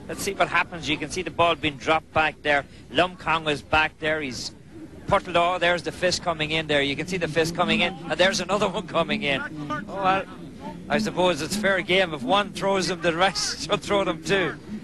Let's see what happens. You can see the ball being dropped back there. Lumkong is back there. He's puttled. Oh, there's the fist coming in there. You can see the fist coming in, and there's another one coming in. Oh, well, I suppose it's fair game. If one throws them, the rest should throw them too.